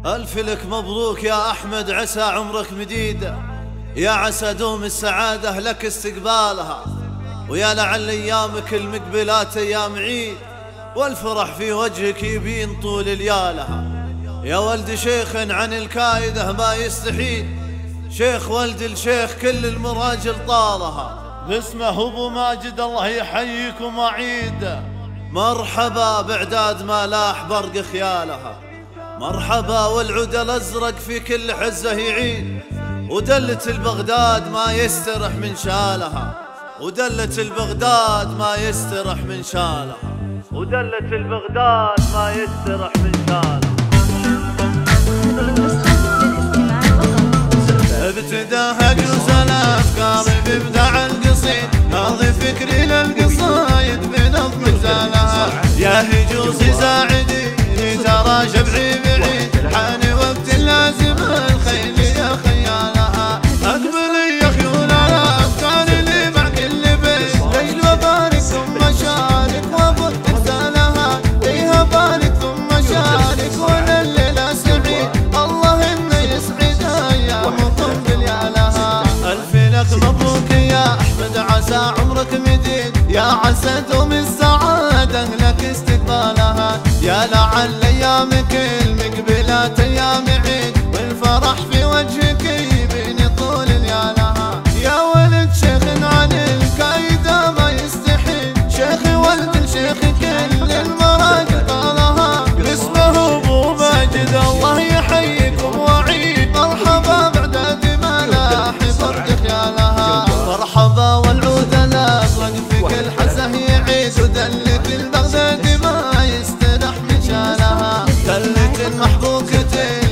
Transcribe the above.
ألف لك مبروك يا أحمد، عسى عمرك مديدة، يا عسى دوم السعادة لك استقبالها، ويا لعل أيامك المقبلات أيام عيد، والفرح في وجهك يبين طول ليالها. يا ولد شيخ عن الكايدة ما يستحيل، شيخ ولد الشيخ كل المراجل طالها، باسمه أبو ماجد الله يحييكم وعيد. مرحبا بعداد ما لاح برق خيالها، مرحبا والعود الأزرق في كل حزة يعيد، ودلة البغداد ما يسترح من شالها، ودلة البغداد ما يسترح من شالها، ودلة البغداد ما يسترح من شالها. ابتداها جوز الأفكار بإبداع القصيد، ماضي فكري للقصايد بنظم زالها، يا هجوزي ساعدي ترى شبعي بعيد، حان وقت لازم الخيل يا خيالها، أقبلي يا خيول الأفكار اللي مع كل بيت، ليل وبارك ثم شارك وفض ترسالها، فيها بارك ثم شارك ولا الليلة سعيد، الله إنه يسعد أيامكم بليالها. ألف لك مبروك يا أحمد، عسى عمرك مديد، يا عسى دوم السعادة لك استقبالها، يا لعل أيامك المقبلات أيام عيد، والفرح في وجهك يبين طول ليالها. يا ولد شيخ عن الكايدة ما يستحيل، شيخ ولد الشيخ كل المراجل طالها، باسمه أبو ماجد الله يحييكم وعيد. مرحبا بعداد ما لاح برق خيالها، مرحبا والعود الأزرق في كل حزة يعيد، ودلة البغداد ما يسترح من شالها، دلة المحبوكة